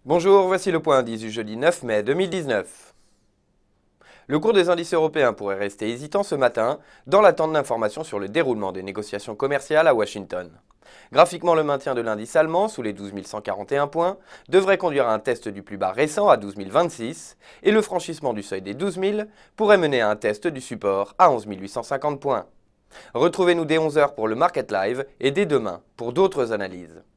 Bonjour, voici le point indice du jeudi 9 mai 2019. Le cours des indices européens pourrait rester hésitant ce matin dans l'attente d'informations sur le déroulement des négociations commerciales à Washington. Graphiquement, le maintien de l'indice allemand sous les 12 141 points devrait conduire à un test du plus bas récent à 12 026 et le franchissement du seuil des 12 000 pourrait mener à un test du support à 11 850 points. Retrouvez-nous dès 11 h pour le Market Live et dès demain pour d'autres analyses.